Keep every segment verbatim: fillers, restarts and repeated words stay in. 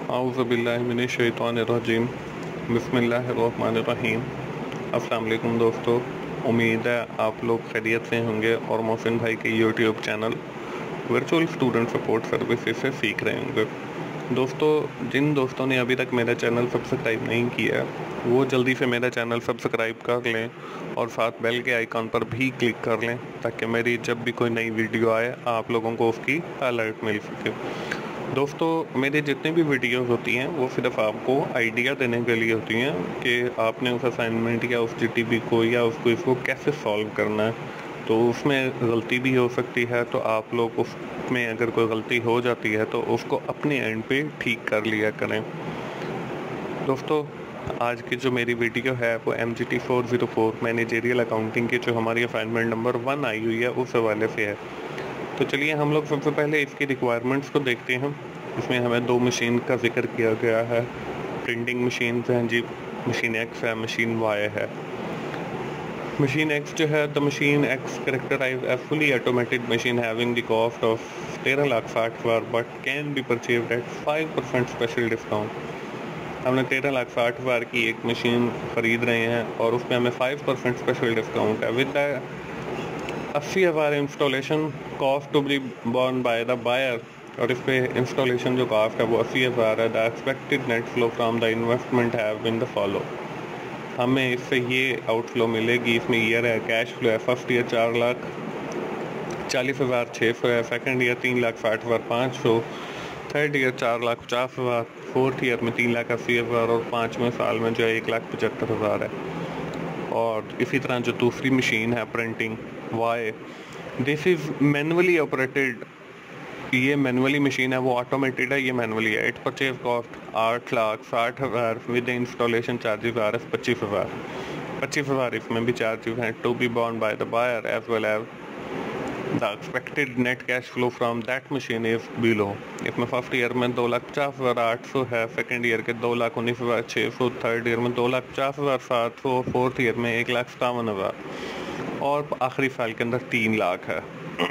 औज़ुबिल्लाहिमिनश्शैतानिर्रजीम बिस्मिल्लाहिर्रहमानिर्रहीम। अस्सलाम वालेकुम दोस्तों, उम्मीद है आप लोग खैरियत से होंगे और मोहसिन भाई के YouTube channel virtual student support services से सीख रहे होंगे। दोस्तों, जिन दोस्तों ने अभी तक मेरा चैनल सब्सक्राइब नहीं किया वो जल्दी से मेरा चैनल सब्सक्राइब कर लें और साथ बेल के आइकॉन पर भी क्लिक कर लें ताकि मेरी जब भी कोई नई वीडियो आए आप लोगों को उसकी अलर्ट मिल सके। दोस्तों, मेरी जितनी भी वीडियोस होती हैं वो सिर्फ आपको आइडिया देने के लिए होती हैं कि आपने उस असाइनमेंट या उस जीटीबी को या उस क्विज़ को कैसे सॉल्व करना है। तो उसमें गलती भी हो सकती है, तो आप लोग उसमें अगर कोई गलती हो जाती है तो उसको अपने एंड पे ठीक कर लिया करें। दोस्तों, आज की जो मेरी वीडियो है वो M G T four zero four managerial accounting की जो हमारी असाइनमेंट नंबर वन आई हुई है उस हवाले से है। तो चलिए हम लोग सबसे पहले इसकी रिक्वायरमेंट्स को देखते हैं। इसमें हमें दो मशीन का जिक्र किया गया है। प्रिंटिंग मशीन हैं जी, मशीन एक्स है, मशीन वाई है। मशीन एक्स जो है, the machine X characterize a fully automated machine having the cost of तेरह लाख साठ हज़ार but can be purchased at five percent special discount. हमने तेरह लाख साठ हज़ार की एक मशीन ख़रीद रहे हैं और उसमें हमें फाइव परसेंट स्पेशल डिस्काउंट है विद अस्सी हज़ार installation cost to be borne by the buyer. और इस पे इंस्टॉलेशन जो कॉस्ट है वो अस्सी हज़ार है। The expected net flow from the investment have been the follow. हमें इससे ये आउटफ्लो मिलेगी। इसमें ईयर है, कैश फ्लो है, फर्स्ट ईयर चार लाख चालीस हज़ार छः सौ है, सेकेंड ईयर तीन लाख साठ हज़ार पाँच सौ, थर्ड ईयर चार लाख पचास हज़ार, फोर्थ ईयर में तीन लाख अस्सी हज़ार और पाँचवें साल में जो है एक लाख पचहत्तर हज़ार है। और इसी तरह जो दूसरी मशीन है printing Y, this is manually operated. ये मैनुअली मशीन है, वो ऑटोमेटेड है, ये मैनुअली है। इट परचेज कॉस्ट आठ लाख साठ हज़ार with installation charges R S पच्चीस हज़ार पच्चीस हज़ार इसमें भी चार्जेस हैं to be borne by the buyer as well as the expected net cash flow from that machine is below. इसमें फर्स्ट ईयर में दो लाख पचास हज़ार आठ सौ है, सेकेंड ईयर के दो लाख उन्नीस हज़ार छः सौ, थर्ड ईयर में दो लाख पचास हज़ार सात सौ, फोर्थ ईयर में एक लाख सतावन हज़ार और आखिरी साल के अंदर तीन लाख है।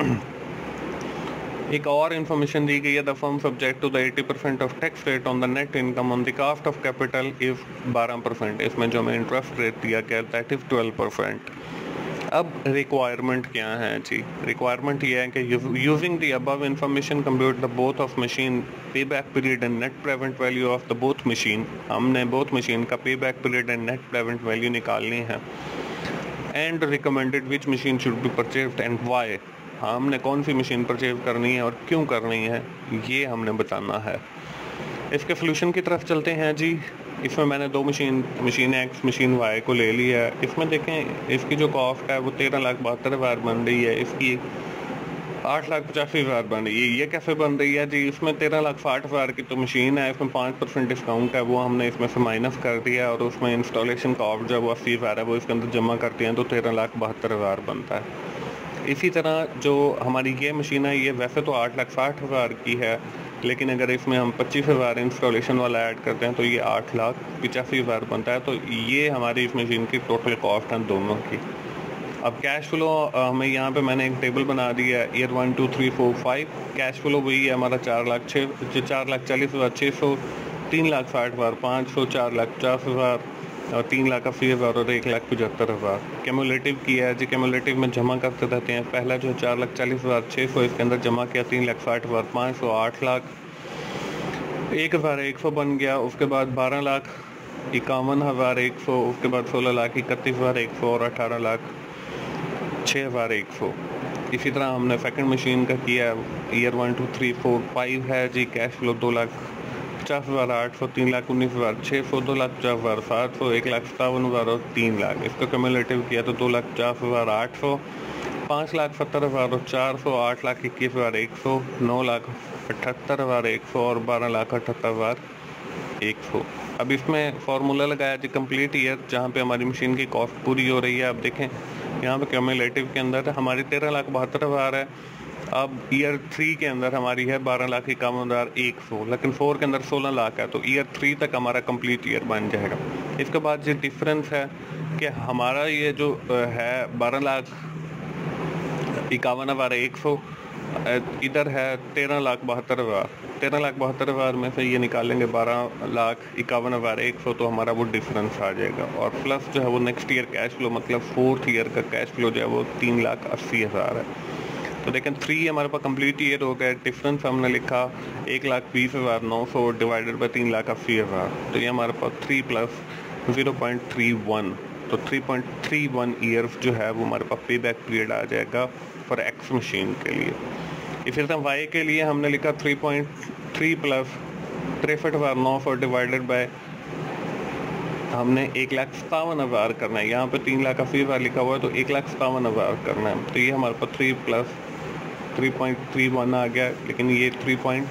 एक और इन्फॉर्मेशन दी गई है, the firm subject to the अस्सी percent of tax rate on the net income on the cost of capital is बारह परसेंट। इसमें जो हमें इंटरेस्ट रेट दिया गया दैट इज ट्वेल्व परसेंट। अब रिक्वायरमेंट क्या है जी? रिक्वायरमेंट ये है कि using the above information compute the both of machine pay back period and net present value of the both machine. हमने बोथ मशीन का पे back period and net present value निकालनी है। And recommended which machine should be purchased and why. हमने कौन सी machine purchase करनी है और क्यों करनी है ये हमने बताना है। इसके सोल्यूशन की तरफ चलते हैं जी। इसमें मैंने दो machine machine X machine Y को ले लिया है। इसमें देखें इसकी जो कॉस्ट है वो तेरह लाख बहत्तर हज़ार बन रही है, इसकी आठ लाख पचासी हज़ार बन रही है। ये कैसे बन रही है जी? इसमें तेरह लाख साठ हज़ार की तो मशीन है, इसमें पाँच परसेंट डिस्काउंट है, वो हमने इसमें से माइनस कर दिया और उसमें इंस्टॉलेशन कॉस्ट जो वो अस्सी हज़ार है वो इसके अंदर जमा करते हैं तो तेरह लाख बहत्तर हज़ार बनता है। इसी तरह जो हमारी ये मशीन है ये वैसे तो आठ लाख साठ हज़ार की है, लेकिन अगर इसमें हम पच्चीस हज़ार इंस्टॉलेशन वाला ऐड करते हैं तो ये आठ लाख पचासी हज़ार बनता है। तो ये हमारी इस मशीन की टोटल कॉस्ट है दोनों की। अब कैश फ्लो हमें यहाँ पे मैंने एक टेबल बना दिया है, year one two three four five. Cash flow वही है हमारा चार लाख छः चार लाख चालीस हज़ार छः सौ, तीन लाख साठ हज़ार पाँच सौ, चार लाख पचास हज़ार और तीन लाख अस्सी हज़ार और एक लाख पचहत्तर हज़ार। कैमुलेटिव किया है जी, कैमुलेटिव में जमा करते रहते हैं। पहला जो है चार लाख चालीस हज़ार छः सौ, इसके अंदर जमा किया तीन लाख साठ हज़ार पाँच सौ, आठ लाख एक हज़ार एक सौ बन गया। उसके बाद बारह लाख इक्यावन हज़ार एक सौ, उसके बाद सोलह लाख इकतीस हज़ार एक सौ और अठारह लाख छः हज़ार एक सौ। इसी तरह हमने सेकंड मशीन का किया, year one two three four five है जी। कैश फ्लो दो लाख पचास हज़ार आठ सौ, तीन लाख उन्नीस हज़ार छः सौ, दो लाख पचास हज़ार सात सौ, एक लाख सतावन हज़ार और तीन लाख। इसका कम्युलेटिव किया तो दो लाख पचास हज़ार आठ सौ, पाँच लाख सत्तर हज़ार और चार सौ, आठ लाख इक्कीस हज़ार एक सौ, नौ लाख अठहत्तर हज़ार एक सौ और बारह लाख अठहत्तर हज़ार एक सौ। अब इसमें फार्मूला लगाया जी कंप्लीट ईयर, जहाँ पे हमारी मशीन की कॉस्ट पूरी हो रही है। अब देखें यहाँ पे कम्युलेटिव के अंदर हमारी तेरह लाख बहत्तर हज़ार है। अब ईयर थ्री के अंदर हमारी है बारह लाख इक्यावन हज़ार एक सौ, लेकिन फोर के अंदर सोलह लाख है, तो ईयर थ्री तक हमारा कंप्लीट ईयर बन जाएगा। इसके बाद जो डिफरेंस है कि हमारा ये जो है बारह लाख इक्यावन हज़ार एक सौ इधर है तेरह लाख बहत्तर हज़ार तेरह लाख बहत्तर हज़ार में से ये निकालेंगे बारह लाख इक्यावन हज़ार एक सौ, तो हमारा वो डिफरेंस आ जाएगा। और प्लस जो है वो नेक्स्ट ईयर कैश फ्लो मतलब फोर्थ ईयर का कैश फ्लो जो है वो तीन लाख अस्सी हज़ार है। तो देखें थ्री हमारे पास कंप्लीट ईयर हो गया। डिफरेंस हमने लिखा एक लाख बीस हज़ार नौ सौ डिवाइडेड बाई तीन लाख अस्सी हज़ार, तो ये हमारे पास three plus zero point three one, तो three point three one years जो है वो हमारे पास पे बैक पीरियड आ जाएगा फॉर एक्स मशीन के लिए। इसी तरह वाई के लिए हमने लिखा थ्री पॉइंट थ्री प्लस तिरसठ हज़ार नौ सौ डिवाइडेड बाय हमने एक लाख सतावन हज़ार करना है। यहाँ पे तीन लाख अस्सी हज़ार लिखा हुआ है तो एक लाख सतावन हज़ार करना है। तो ये हमारे पास three plus three point three one आ गया, लेकिन ये थ्री पॉइंट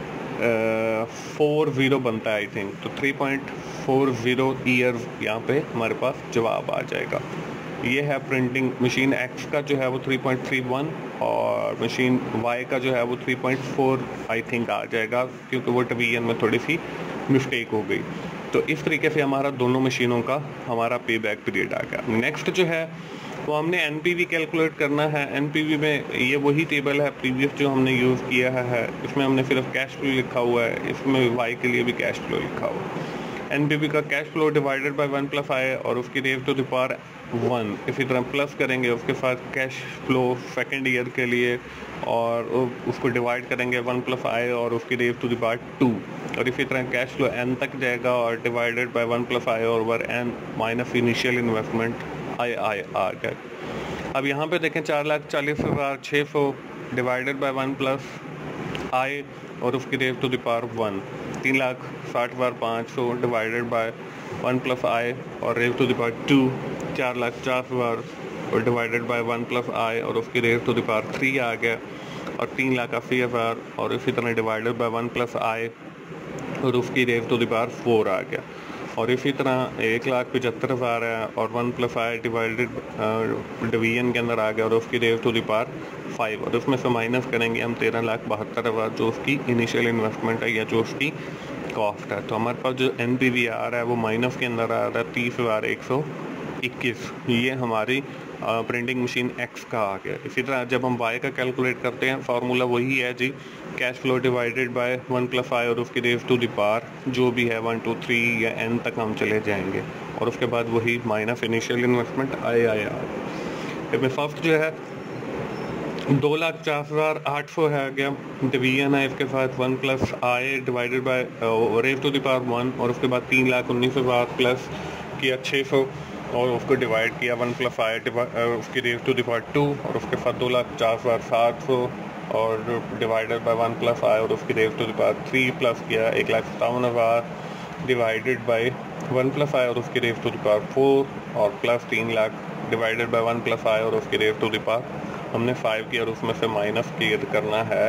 फोर ज़ीरो बनता है आई थिंक। तो three point four zero years यहाँ पे हमारे पास जवाब आ जाएगा। ये है प्रिंटिंग मशीन एक्स का जो है वो थ्री पॉइंट थ्री वन और मशीन वाई का जो है वो three point four I think आ जाएगा, क्योंकि वो डिवीजन में थोड़ी सी मिस्टेक हो गई। तो इस तरीके से हमारा दोनों मशीनों का हमारा पे बैक पीरियड आ गया। नेक्स्ट जो है वो हमने एनपीवी कैलकुलेट करना है। एनपीवी में ये वही टेबल है प्रीवियस जो हमने यूज़ किया है, इसमें हमने सिर्फ कैश फ्लो लिखा हुआ है, इसमें वाई के लिए भी कैश फ्लो लिखा हुआ है। एनपीवी का cash flow divided by one plus I और उसकी rate to the power one, इसी तरह प्लस करेंगे उसके साथ कैश फ्लो सेकेंड ईयर के लिए और उसको डिवाइड करेंगे वन प्लस आई और उसकी rate to the power two, और इसी तरह कैश फ्लो एन तक जाएगा और divided by one plus I over N minus initial investment I I आ गया। अब यहाँ पे देखें चार लाख चालीस हज़ार छः सौ divided by one plus I और उसकी rate to the power one, तीन लाख साठ हज़ार पाँच सौ divided by one plus I और rate to the power two, चार लाख पचास हज़ार और divided by one plus I और उसकी rate to the power three आ गया, और तीन लाख अस्सी हज़ार और इसी तरह divided by one plus I और उसकी rate to the power four आ गया। और इसी तरह एक लाख पचहत्तर हज़ार है और one plus I divided division के अंदर आ गया और उसकी rate to the power five, और उसमें से माइनस करेंगे हम तेरह लाख बहत्तर हज़ार जो उसकी इनिशियल इन्वेस्टमेंट है या जो उसकी कॉस्ट है। तो हमारे पास जो एन पी वी आ रहा है वो माइनस के अंदर आ रहा है तीस हज़ार एक सौ इक्कीस, ये हमारी प्रिंटिंग मशीन एक्स का आ गया। इसी तरह जब हम वाई का कैलकुलेट करते हैं फार्मूला वही है जी, cash flow divided by one plus I और उसकी रेट टू द पावर जो भी है वन टू थ्री या एन तक हम चले जाएंगे, और उसके बाद वही minus initial investment I I R. इसमें फर्स्ट जो है दो लाख पचास हज़ार आठ सौ है गया, डिवीजन है इसके साथ one plus I divided by rate to the power one, और उसके बाद तीन लाख उन्नीस हज़ार प्लस किया छः सौ और उसको डिवाइड किया वन प्लस आई उसकी rate to the power two, और उसके साथ दो लाख पचास हज़ार सात सौ और divided by one plus I और उसकी rate to the power three plus किया एक लाख सत्तावन हज़ार divided by one plus I और उसकी rate to the power four, और प्लस तीन lakh divided by one plus I और उसकी रेट टू द पावर हमने फाइव किया, और उसमें से माइनस क्लियर करना है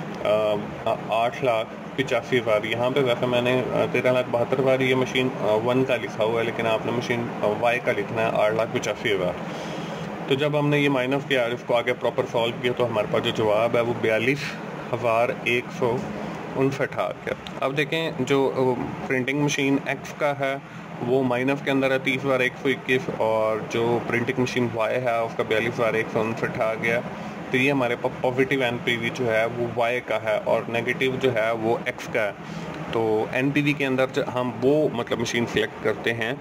आठ लाख पिचासी हज़ार। यहाँ पे वैसे मैंने तेरह लाख बहत्तर हज़ार ये मशीन वन का लिखा हुआ है, लेकिन आपने मशीन वाई का लिखना है आठ लाख पिचासी हज़ार। तो जब हमने ये माइनस किया और इसको आगे प्रॉपर सॉल्व किया तो हमारे पास जो जवाब है वो बयालीस हज़ार एक सौ उनसठ आ गया। अब देखें जो प्रिंटिंग मशीन एक्स का है वो माइनस के अंदर है तीस हज़ार एक सौ इक्कीस, और जो प्रिंटिंग मशीन वाई है उसका बयालीस हज़ार एक सौ उनसठ आ गया। तो ये हमारे पास पॉजिटिव एनपीवी जो है वो वाई का है और नेगेटिव जो है वो एक्स का है। तो एनपीवी के अंदर हम वो मतलब मशीन सेलेक्ट करते हैं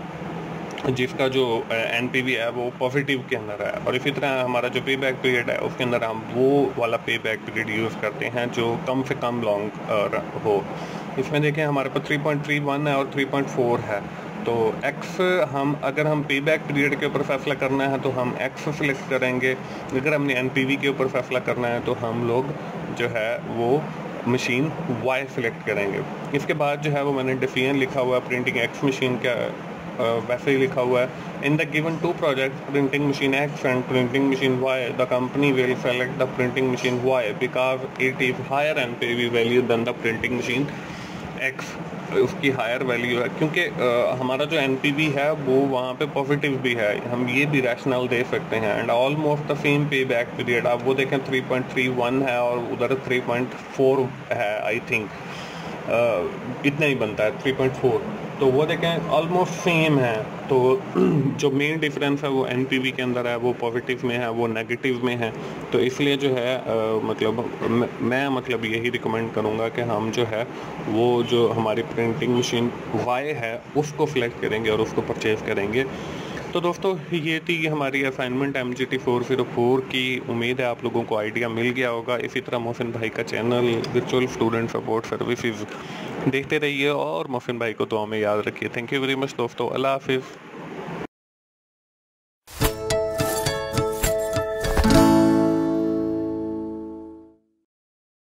जिसका जो एनपीवी है वो पॉजिटिव के अंदर है, और इसी तरह हमारा जो पे बैक पीरियड है उसके अंदर हम वो वाला पे बैक पीरियड यूज़ करते हैं जो कम से कम लॉन्ग हो। इसमें देखें हमारे पास थ्री पॉइंट थ्री वन है और थ्री पॉइंट फोर है। तो एक्स हम अगर हम पे बैक पीरियड के ऊपर फैसला करना है तो हम एक्स सेलेक्ट करेंगे, अगर हमने एनपीवी के ऊपर फैसला करना है तो हम लोग जो है वो मशीन वाई सेलेक्ट करेंगे। इसके बाद जो है वो मैंने डिफिजन लिखा हुआ है प्रिंटिंग एक्स मशीन का वैसे ही लिखा हुआ है, in the given two project printing machine X and printing machine Y the company will select the printing machine Y because it is higher NPV value than the printing machine X. उसकी higher value है क्योंकि uh, हमारा जो NPV है वो वहाँ पे positive भी है, हम ये भी रैशनल दे सकते हैं। And almost the same pay back period आप वो देखें थ्री पॉइंट थ्री वन है और उधर थ्री पॉइंट फोर है आई थिंक, uh, इतना ही बनता है थ्री पॉइंट फोर, तो वो देखें ऑलमोस्ट सेम है। तो जो मेन डिफरेंस है वो एनपीवी के अंदर है, वो पॉजिटिव में है, वो नेगेटिव में है। तो इसलिए जो है आ, मतलब मैं, मैं मतलब यही रिकमेंड करूँगा कि हम जो है वो जो हमारी प्रिंटिंग मशीन वाई है उसको सिलेक्ट करेंगे और उसको परचेज़ करेंगे। तो दोस्तों ये थी हमारी assignment M G T four zero four की। उम्मीद है आप लोगों को आइडिया मिल गया होगा। इसी तरह मोहसिन भाई का channel virtual student support services देखते रहिए और मोहसिन भाई को दुआ में याद रखिए। थैंक यू वेरी मच दोस्तों, अल्लाह हाफिज़।